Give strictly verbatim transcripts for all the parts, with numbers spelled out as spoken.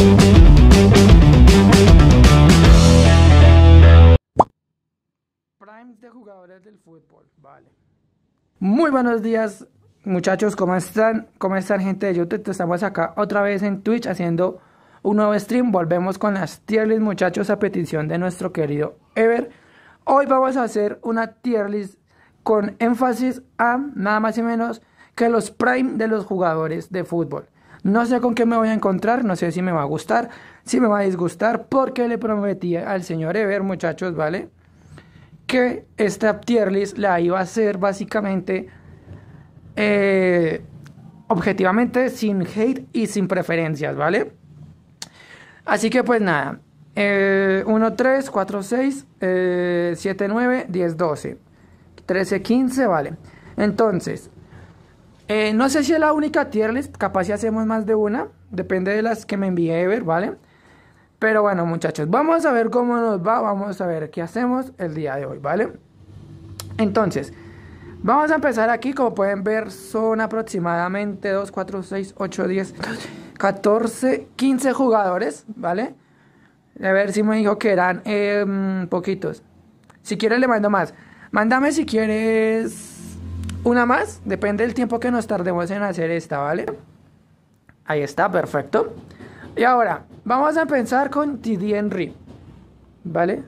Primes de jugadores del fútbol, vale. Muy buenos días, muchachos, ¿cómo están? ¿Cómo están, gente de YouTube? Estamos acá otra vez en Twitch haciendo un nuevo stream. Volvemos con las tier list, muchachos, a petición de nuestro querido Ever. Hoy vamos a hacer una tier list con énfasis a nada más y menos que los prime de los jugadores de fútbol. No sé con qué me voy a encontrar, no sé si me va a gustar, si me va a disgustar, porque le prometí al señor Ever, muchachos, ¿vale?, que esta tier list la iba a hacer básicamente eh, objetivamente, sin hate y sin preferencias, ¿vale? Así que pues nada, eh, uno, tres, cuatro, seis, eh, siete, nueve, diez, doce, trece, quince, vale. Entonces, eh, no sé si es la única tier list, capaz si hacemos más de una, depende de las que me envíe Ever, ¿vale? Pero bueno, muchachos, vamos a ver cómo nos va, vamos a ver qué hacemos el día de hoy, ¿vale? Entonces, vamos a empezar aquí. Como pueden ver, son aproximadamente dos, cuatro, seis, ocho, diez, catorce, quince jugadores, ¿vale? A ver si me dijo que eran eh, poquitos. Si quieres le mando más. Mándame si quieres una más, depende del tiempo que nos tardemos en hacer esta, ¿vale? Ahí está, perfecto. Y ahora, vamos a empezar con Thierry Henry, ¿vale?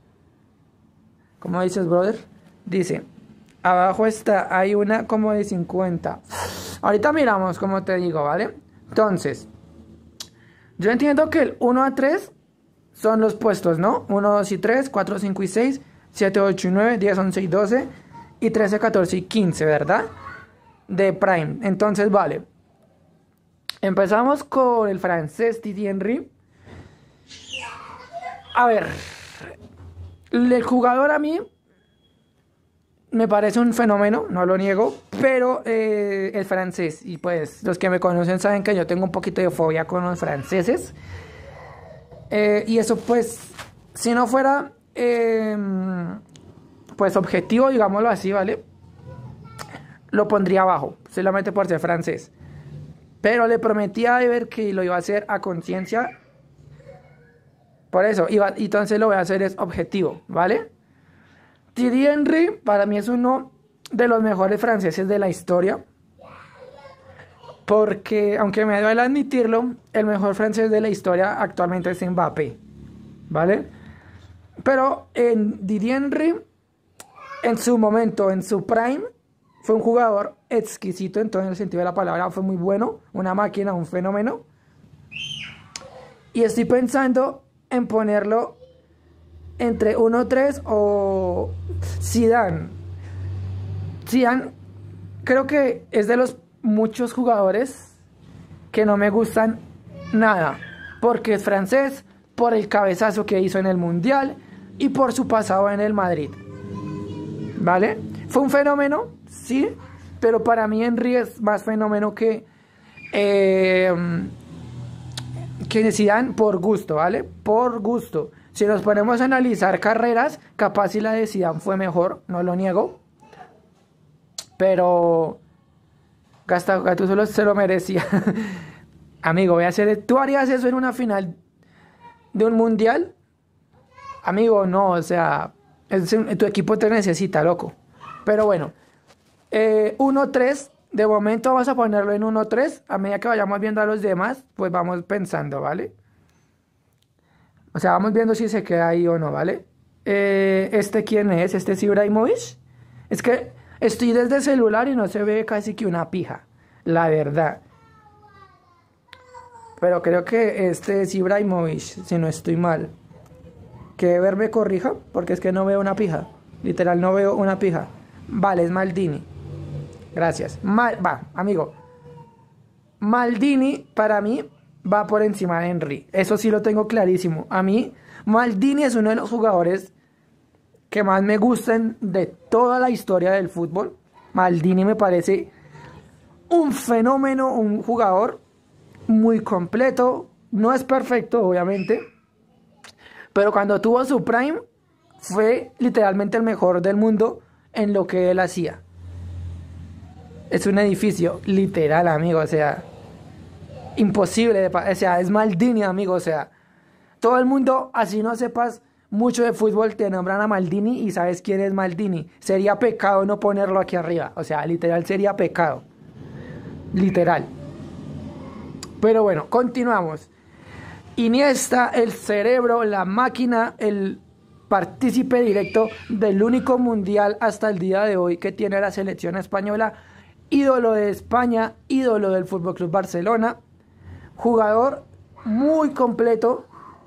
¿Cómo dices, brother? Dice, abajo está, hay una como de cincuenta. Ahorita miramos, como te digo, ¿vale? Entonces, yo entiendo que el uno a tres son los puestos, ¿no? uno, dos y tres, cuatro, cinco y seis, siete, ocho y nueve, diez, once y doce, y trece, catorce y quince, ¿verdad? De Prime. Entonces, vale. Empezamos con el francés Thierry Henry. A ver, el jugador a mí me parece un fenómeno, no lo niego, pero eh, el francés, y pues los que me conocen saben que yo tengo un poquito de fobia con los franceses. Eh, y eso pues, si no fuera eh, pues objetivo, digámoslo así, ¿vale? Lo pondría abajo, solamente por ser francés. Pero le prometí a Ever que lo iba a hacer a conciencia. Por eso, iba, entonces lo voy a hacer es objetivo, ¿vale? Thierry Henry para mí es uno de los mejores franceses de la historia. Porque, aunque me duele admitirlo, el mejor francés de la historia actualmente es Mbappé, ¿vale? Pero en Thierry Henry, en su momento, en su prime, fue un jugador exquisito en todo el sentido de la palabra, fue muy bueno, una máquina, un fenómeno. Y estoy pensando en ponerlo entre uno tres o Zidane. Zidane creo que es de los muchos jugadores que no me gustan nada, porque es francés, por el cabezazo que hizo en el Mundial y por su pasado en el Madrid, ¿vale? Fue un fenómeno, sí, pero para mí Henry es más fenómeno que eh, que Zidane por gusto, ¿vale? Por gusto. Si nos ponemos a analizar carreras, capaz si la de Zidane fue mejor, no lo niego, pero Gattuso se lo merecía. Amigo, voy a hacer, ¿tú harías eso en una final de un mundial? Amigo, no, o sea, es, tu equipo te necesita, loco. Pero bueno, eh, uno tres, de momento vamos a ponerlo en uno tres, a medida que vayamos viendo a los demás, pues vamos pensando, ¿vale? O sea, vamos viendo si se queda ahí o no, ¿vale? Eh, ¿Este quién es? ¿Este es Ibrahimovic? Es que estoy desde el celular y no se ve casi que una pija, la verdad. Pero creo que este es Ibrahimovic, si no estoy mal. Que Ever me corrija, porque es que no veo una pija. Literal, no veo una pija. Vale, es Maldini. Gracias. Mal, va, amigo. Maldini, para mí, va por encima de Henry. Eso sí lo tengo clarísimo. A mí, Maldini es uno de los jugadores que más me gustan de toda la historia del fútbol. Maldini me parece un fenómeno, un jugador muy completo. No es perfecto, obviamente. Pero cuando tuvo su prime, fue literalmente el mejor del mundo en lo que él hacía. Es un edificio, literal, amigo, o sea, imposible, de pa- o sea, es Maldini, amigo, o sea, todo el mundo, así no sepas mucho de fútbol, te nombran a Maldini y sabes quién es Maldini. Sería pecado no ponerlo aquí arriba, o sea, literal sería pecado, literal. Pero bueno, continuamos. Iniesta, el cerebro, la máquina, el partícipe directo del único mundial hasta el día de hoy que tiene la selección española, ídolo de España, ídolo del F C Barcelona, jugador muy completo,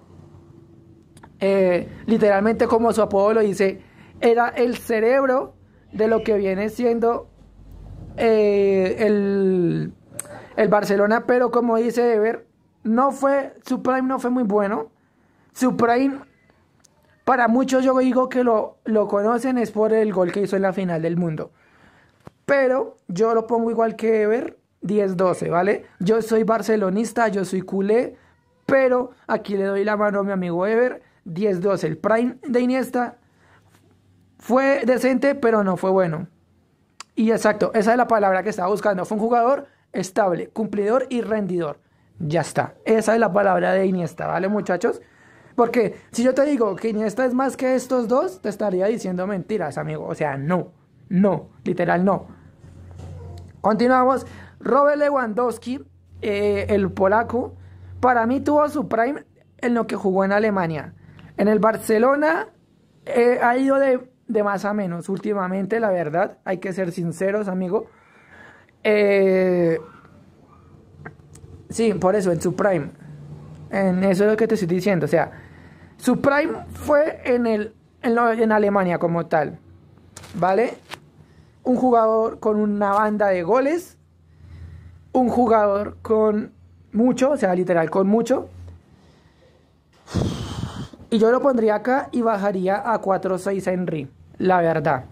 eh, literalmente como su apodo lo dice, era el cerebro de lo que viene siendo eh, el, el Barcelona, pero como dice Ever, no fue, su prime no fue muy bueno. Su prime, para muchos yo digo que lo, lo conocen es por el gol que hizo en la final del mundo. Pero yo lo pongo igual que Ever, diez doce, ¿vale? Yo soy barcelonista, yo soy culé, pero aquí le doy la mano a mi amigo Ever, diez doce. El prime de Iniesta fue decente, pero no fue bueno. Y exacto, esa es la palabra que estaba buscando. Fue un jugador estable, cumplidor y rendidor. Ya está, esa es la palabra de Iniesta, ¿vale, muchachos? Porque si yo te digo que Iniesta es más que estos dos, te estaría diciendo mentiras, amigo. O sea, no, no, literal no. Continuamos. Robert Lewandowski, eh, el polaco, para mí tuvo su prime en lo que jugó en Alemania. En el Barcelona eh, ha ido de, de más a menos últimamente, la verdad. Hay que ser sinceros, amigo. Eh... Sí, por eso, en su prime. En eso es lo que te estoy diciendo. O sea, su prime fue en, el, en, lo, en Alemania como tal. ¿Vale? Un jugador con una banda de goles. Un jugador con mucho, o sea, literal, con mucho. Y yo lo pondría acá y bajaría a cuatro seis Henry. La verdad.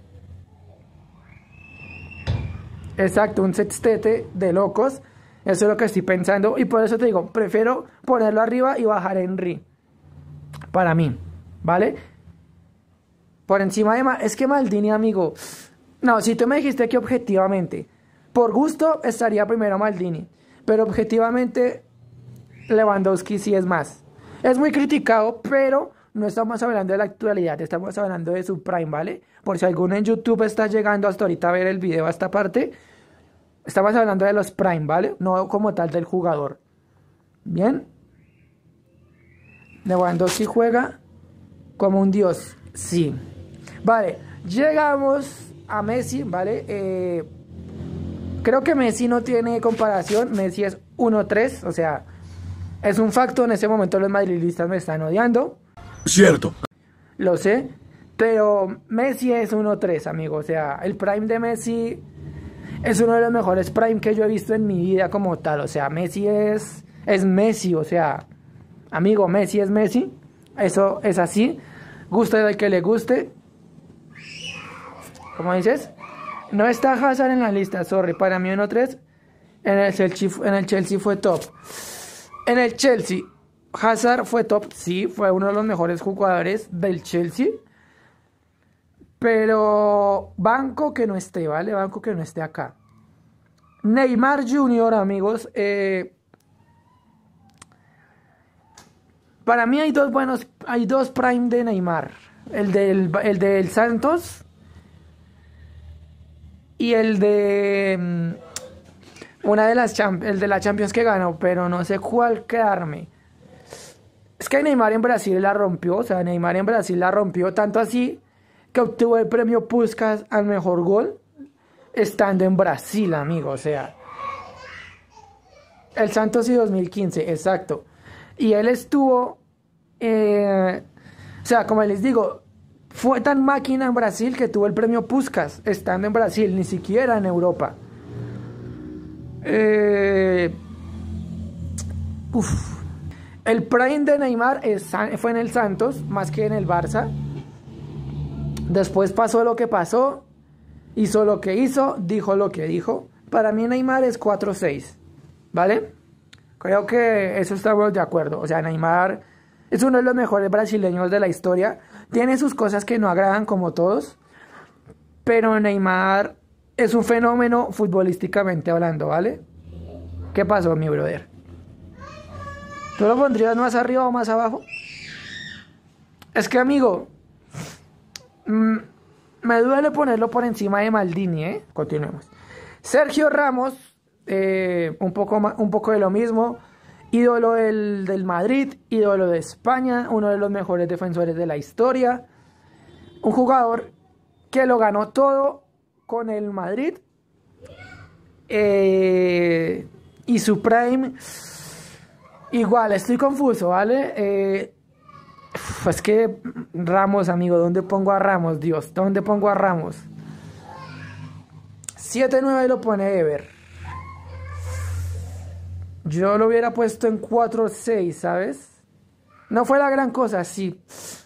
Exacto, un sextete de locos. Eso es lo que estoy pensando. Y por eso te digo, prefiero ponerlo arriba y bajar Henry. Para mí, ¿vale? Por encima de... Ma es que Maldini, amigo... No, si tú me dijiste que objetivamente, por gusto estaría primero Maldini. Pero objetivamente, Lewandowski sí es más. Es muy criticado, pero no estamos hablando de la actualidad. Estamos hablando de su prime, ¿vale? Por si alguno en YouTube está llegando hasta ahorita a ver el video a esta parte... Estamos hablando de los prime, ¿vale? No como tal del jugador. ¿Bien? Lewandowski juega como un dios. Sí. Vale, llegamos a Messi, ¿vale? Eh, creo que Messi no tiene comparación. Messi es uno tres, o sea, es un facto. En ese momento los madridistas me están odiando. Cierto. Lo sé. Pero Messi es uno tres, amigo. O sea, el prime de Messi... es uno de los mejores prime que yo he visto en mi vida como tal. O sea, Messi es, es Messi. O sea, amigo, Messi es Messi. Eso es así. Guste del que le guste. ¿Cómo dices? No está Hazard en la lista, sorry. Para mí uno tres. En el Chelsea, en el Chelsea fue top. En el Chelsea, Hazard fue top. Sí, fue uno de los mejores jugadores del Chelsea. Pero banco que no esté, ¿vale? Banco que no esté acá. Neymar junior, amigos. Eh, para mí hay dos buenos, hay dos prime de Neymar. El del, el del Santos y el de um, una de las el de la Champions que ganó, pero no sé cuál quedarme. Es que Neymar en Brasil la rompió, o sea, Neymar en Brasil la rompió tanto así que obtuvo el premio Puskás al mejor gol estando en Brasil, amigo. O sea, el Santos y dos mil quince, exacto. Y él estuvo, eh, o sea, como les digo, fue tan máquina en Brasil que tuvo el premio Puskás estando en Brasil, ni siquiera en Europa. Eh, uf. El prime de Neymar es, fue en el Santos más que en el Barça. Después pasó lo que pasó, hizo lo que hizo, dijo lo que dijo. Para mí Neymar es cuatro seis, ¿vale? Creo que eso estamos de acuerdo. O sea, Neymar es uno de los mejores brasileños de la historia. Tiene sus cosas que no agradan como todos, pero Neymar es un fenómeno futbolísticamente hablando, ¿vale? ¿Qué pasó, mi brother? ¿Tú lo pondrías más arriba o más abajo? Es que, amigo, mmm, me duele ponerlo por encima de Maldini, ¿eh? Continuemos. Sergio Ramos, eh, un, poco un poco de lo mismo. Ídolo del, del Madrid, ídolo de España, uno de los mejores defensores de la historia. Un jugador que lo ganó todo con el Madrid. Eh, y su prime, igual, estoy confuso, ¿vale? Eh, es que Ramos, amigo, ¿dónde pongo a Ramos? Dios, ¿dónde pongo a Ramos? siete nueve lo pone Ever. Yo lo hubiera puesto en cuatro seis, ¿sabes? No fue la gran cosa, sí.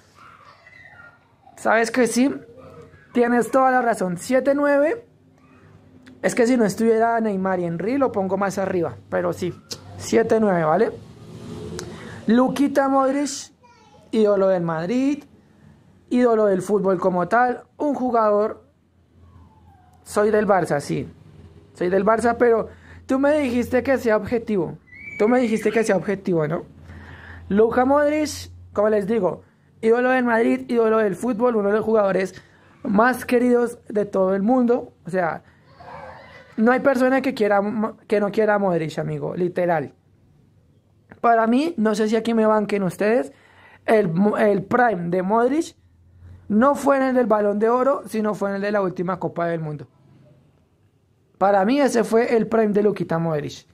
¿Sabes que sí? Tienes toda la razón. siete nueve. Es que si no estuviera Neymar y Henry lo pongo más arriba. Pero sí, siete nueve, ¿vale? Luquita Modric, ídolo del Madrid, ídolo del fútbol como tal. Un jugador... Soy del Barça, sí. Soy del Barça, pero tú me dijiste que sea objetivo. Tú me dijiste que sea objetivo, ¿no? Luka Modric, como les digo, ídolo del Madrid, ídolo del fútbol, uno de los jugadores más queridos de todo el mundo. O sea, no hay persona que, quiera, que no quiera a Modric, amigo, literal. Para mí, no sé si aquí me banquen ustedes, el, el prime de Modric no fue en el del Balón de Oro, sino fue en el de la última Copa del Mundo. Para mí ese fue el prime de Luquita Modric.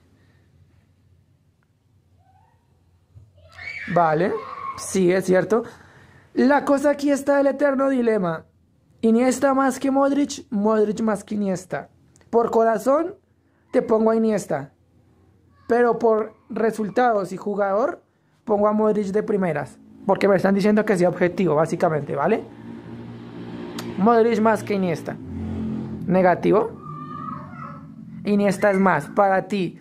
Vale, sí, es cierto. La cosa aquí está el eterno dilema. Iniesta más que Modric, Modric más que Iniesta. Por corazón, te pongo a Iniesta. Pero por resultados y jugador, pongo a Modric de primeras. Porque me están diciendo que sea objetivo, básicamente, ¿vale? Modric más que Iniesta. Negativo. Iniesta es más, para ti.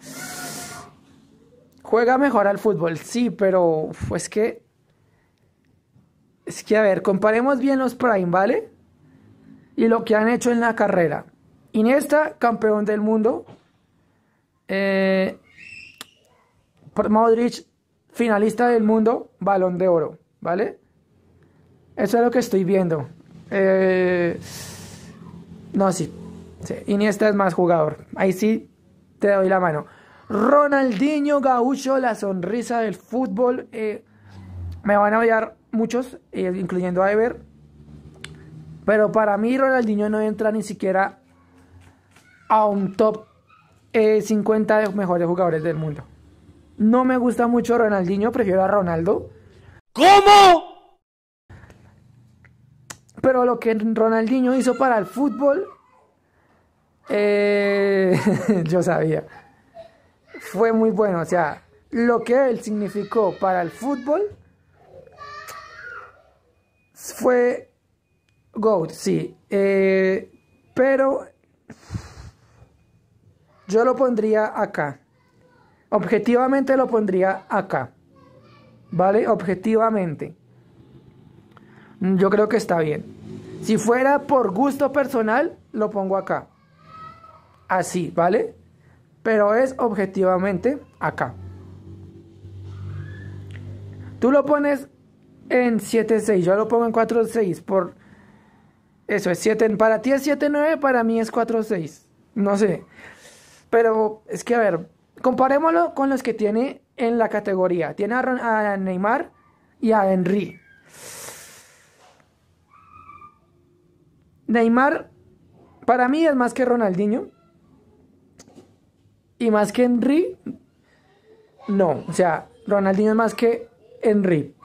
Juega mejor al fútbol, sí, pero es que... Es que, a ver, comparemos bien los prime, ¿vale? Y lo que han hecho en la carrera. Iniesta, campeón del mundo. Eh, Modric, finalista del mundo, Balón de Oro, ¿vale? Eso es lo que estoy viendo. Eh, no, sí. Sí, Iniesta es más jugador. Ahí sí te doy la mano. Ronaldinho Gaúcho, la sonrisa del fútbol. Eh, me van a odiar muchos, eh, incluyendo a Ever. Pero para mí Ronaldinho no entra ni siquiera a un top eh, cincuenta de mejores jugadores del mundo. No me gusta mucho Ronaldinho, prefiero a Ronaldo. ¿Cómo? Pero lo que Ronaldinho hizo para el fútbol... Eh, yo sabía. Fue muy bueno, o sea, lo que él significó para el fútbol fue GOAT, sí. Eh, pero yo lo pondría acá. Objetivamente lo pondría acá. ¿Vale? Objetivamente. Yo creo que está bien. Si fuera por gusto personal, lo pongo acá. Así, ¿vale? Pero es objetivamente acá. Tú lo pones en siete seis, yo lo pongo en cuatro seis por... Eso es siete, para ti es siete nueve, para mí es cuatro seis. No sé. Pero es que, a ver, comparémoslo con los que tiene en la categoría. Tiene a, a Neymar y a Henry. Neymar, para mí es más que Ronaldinho. Y más que Henry, no, o sea, Ronaldinho es más que Henry.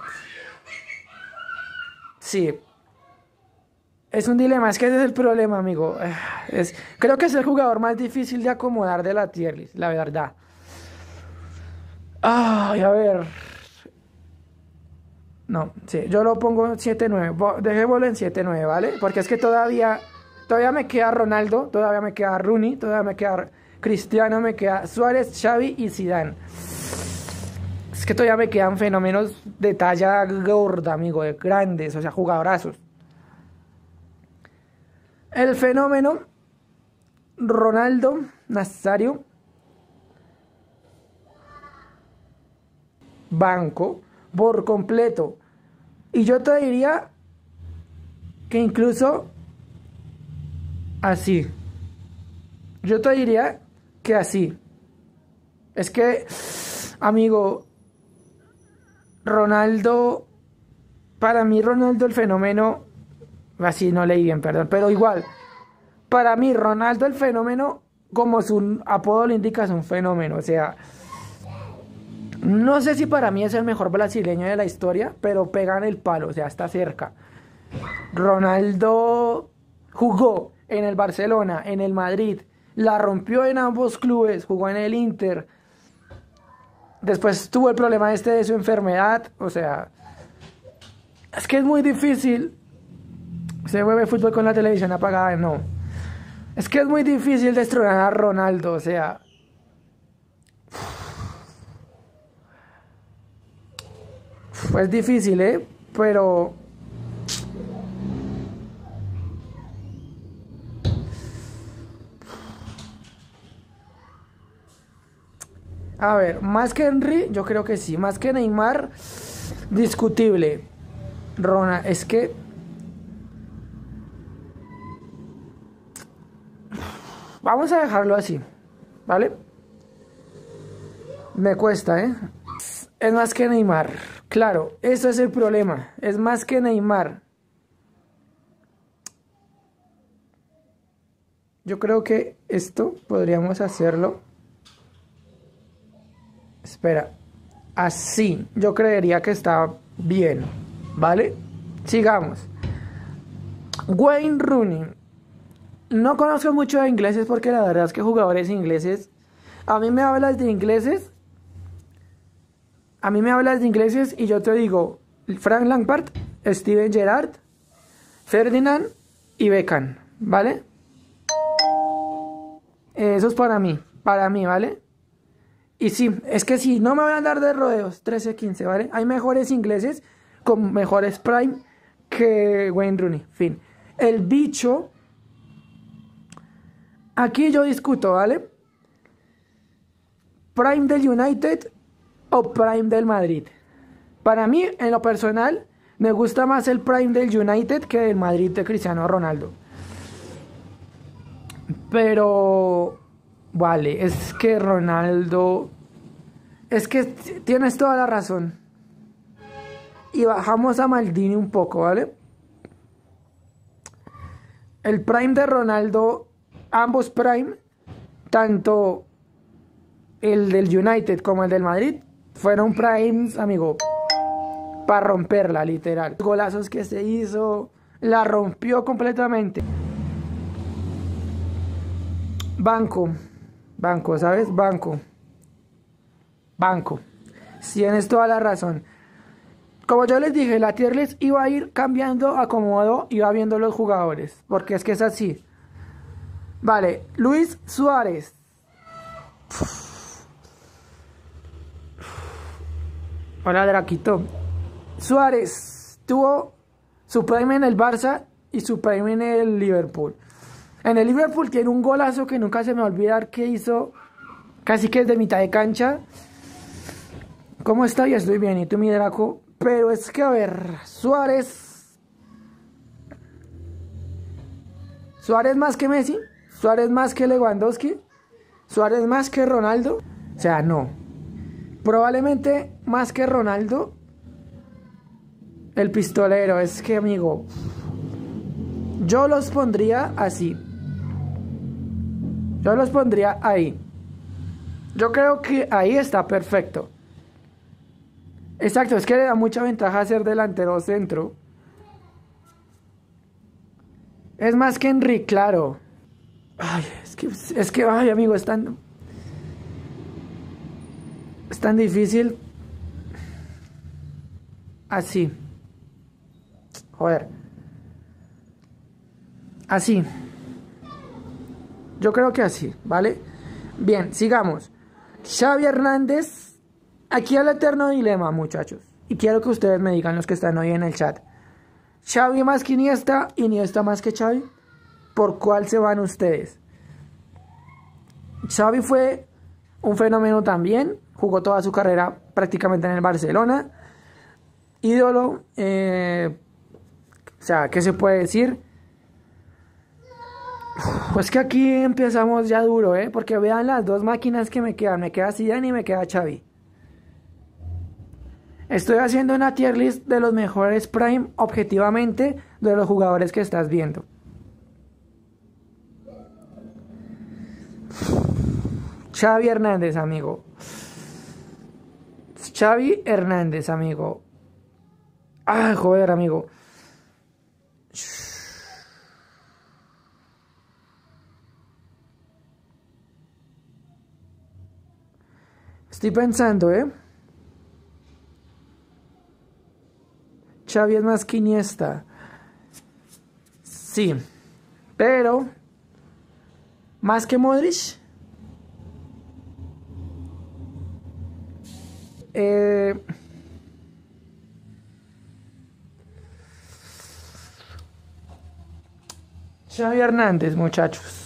Sí. Es un dilema, es que ese es el problema, amigo. Es, creo que es el jugador más difícil de acomodar de la tier list, la verdad. Ay, a ver. No, sí, yo lo pongo en siete nueve. Dejémoslo en siete nueve, ¿vale? Porque es que todavía, todavía me queda Ronaldo, todavía me queda Rooney, todavía me queda... Cristiano, me queda Suárez, Xavi y Zidane. Es que todavía me quedan fenómenos de talla gorda, amigo, de grandes, o sea, jugadorazos. El fenómeno Ronaldo Nazario banco por completo. Y yo te diría que incluso así. Yo te diría que así. Es que, amigo, Ronaldo, para mí Ronaldo el fenómeno, así no leí bien, perdón, pero igual, para mí Ronaldo el fenómeno, como su apodo lo indica, es un fenómeno. O sea, no sé si para mí es el mejor brasileño de la historia, pero pega en el palo, o sea, está cerca. Ronaldo jugó en el Barcelona, en el Madrid, la rompió en ambos clubes, jugó en el Inter. Después tuvo el problema este de su enfermedad, o sea, es que es muy difícil. Se mueve fútbol con la televisión apagada, no. Es que es muy difícil destronar a Ronaldo, o sea. Es difícil, ¿eh? Pero a ver, más que Henry, yo creo que sí. Más que Neymar, discutible. Ronald, es que vamos a dejarlo así, ¿vale? Me cuesta, ¿eh? Es más que Neymar. Claro, eso es el problema. Es más que Neymar. Yo creo que esto podríamos hacerlo. Espera. Así. Yo creería que está bien. ¿Vale? Sigamos. Wayne Rooney. No conozco mucho de ingleses porque la verdad es que jugadores ingleses. A mí me hablas de ingleses. A mí me hablas de ingleses y yo te digo Frank Lampard, Steven Gerrard, Ferdinand y Beckham, ¿vale? Eso es para mí, para mí, ¿vale? Y sí, es que sí, no me voy a andar de rodeos, trece quince, ¿vale? Hay mejores ingleses con mejores prime que Wayne Rooney, fin. El bicho, aquí yo discuto, ¿vale? Prime del United o Prime del Madrid. Para mí, en lo personal, me gusta más el Prime del United que del Madrid de Cristiano Ronaldo. Pero vale, es que Ronaldo, es que tienes toda la razón. Y bajamos a Maldini un poco, ¿vale? El Prime de Ronaldo, ambos Prime, tanto el del United como el del Madrid, fueron primes, amigo, para romperla, literal. Los golazos que se hizo, la rompió completamente. Banco, banco, ¿sabes? Banco, banco. Tienes toda la razón. Como yo les dije, la tier list iba a ir cambiando a como iba viendo los jugadores, porque es que es así. Vale, Luis Suárez. Hola, Draquito. Suárez tuvo su prime en el Barça y su prime en el Liverpool. En el Liverpool tiene un golazo que nunca se me va a olvidar que hizo, casi que es de mitad de cancha. ¿Cómo está? Ya estoy bien, ¿y tú, mi Draco? Pero es que, a ver, Suárez... Suárez más que Messi, Suárez más que Lewandowski, Suárez más que Ronaldo. O sea, no. Probablemente más que Ronaldo, el pistolero. Es que, amigo, yo los pondría así. Yo los pondría ahí. Yo creo que ahí está perfecto. Exacto, es que le da mucha ventaja ser delantero centro. Es más que Henry, claro. Ay, es que, es que, ay, amigo, es tan... Es tan difícil. Así. Joder. Así. Yo creo que así, ¿vale? Bien, sigamos. Xavi Hernández. Aquí el eterno dilema, muchachos. Y quiero que ustedes me digan, los que están hoy en el chat. Xavi más que Iniesta, Iniesta más que Xavi. ¿Por cuál se van ustedes? Xavi fue un fenómeno también. Jugó toda su carrera prácticamente en el Barcelona. Ídolo, eh, o sea, ¿qué se puede decir? Pues que aquí empezamos ya duro, ¿eh? Porque vean las dos máquinas que me quedan. Me queda Zidane y me queda Xavi. Estoy haciendo una tier list de los mejores Prime, objetivamente, de los jugadores que estás viendo. Xavi Hernández, amigo. Xavi Hernández, amigo. Ah, joder, amigo. Estoy pensando, ¿eh? Xavi es más que Iniesta. Sí. Pero... ¿más que Modric? Eh... Xavi Hernández, muchachos.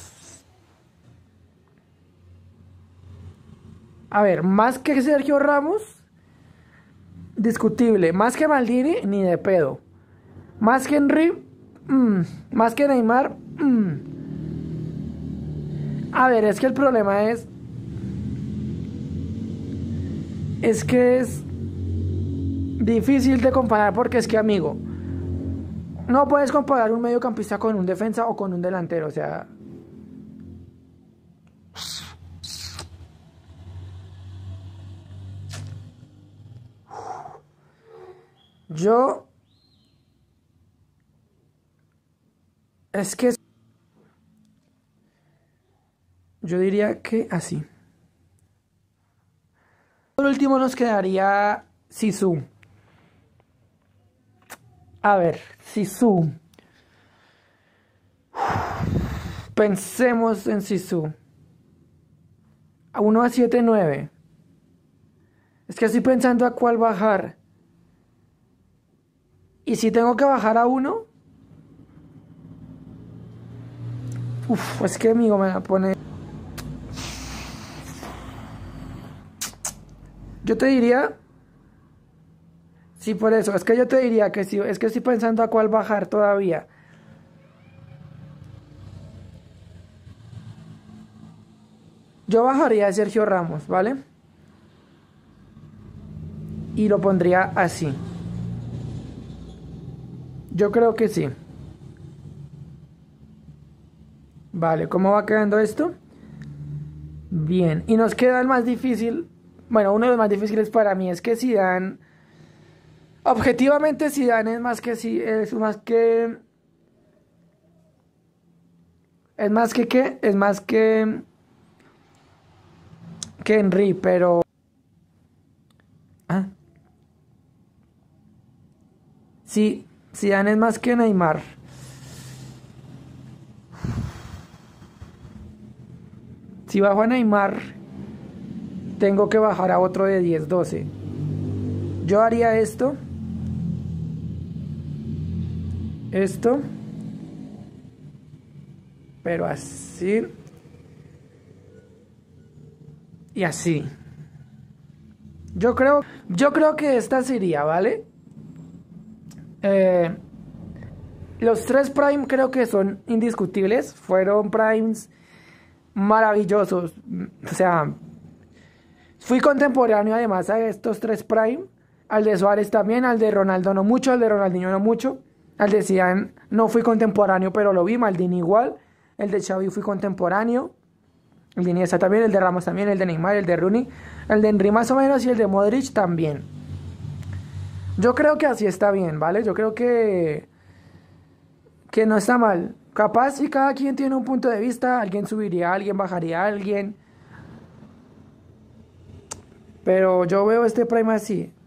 A ver, más que Sergio Ramos, discutible. Más que Maldini, ni de pedo. Más que Henry, mmm. Más que Neymar, mmm. A ver, es que el problema es... Es que es difícil de comparar porque es que, amigo, no puedes comparar un mediocampista con un defensa o con un delantero, o sea... Yo... Es que... Yo diría que así. Por último nos quedaría Zizou. A ver, Zizou. Pensemos en Zizou. A uno a siete nueve. Es que estoy pensando a cuál bajar. Y si tengo que bajar a uno... Uf, es que amigo me la pone... Yo te diría... Sí, por eso. Es que yo te diría que sí. Es que estoy pensando a cuál bajar todavía. Yo bajaría a Sergio Ramos, ¿vale? Y lo pondría así. Yo creo que sí. Vale, ¿cómo va quedando esto? Bien, y nos queda el más difícil. Bueno, uno de los más difíciles para mí es que Zidane... Objetivamente Zidane es más que... Es más que... Es más que qué? Es más que... Que Henry, pero... ¿Ah? Sí, Zidane es más que Neymar. Si bajo a Neymar, tengo que bajar a otro de diez doce. Yo haría esto. Esto. Pero así. Y así. Yo creo, yo creo que esta sería, ¿vale? Eh, los tres Prime creo que son indiscutibles. Fueron Primes maravillosos. O sea, fui contemporáneo además a estos tres Prime. Al de Suárez también, al de Ronaldo no mucho, al de Ronaldinho no mucho. Al de Zidane no fui contemporáneo, pero lo vi. Maldini igual. El de Xavi fui contemporáneo. El de Iniesta también, el de Ramos también, el de Neymar, el de Rooney, el de Henry más o menos y el de Modric también. Yo creo que así está bien, ¿vale? Yo creo que que no está mal. Capaz si cada quien tiene un punto de vista, alguien subiría a alguien, bajaría a alguien. Pero yo veo este Prime así.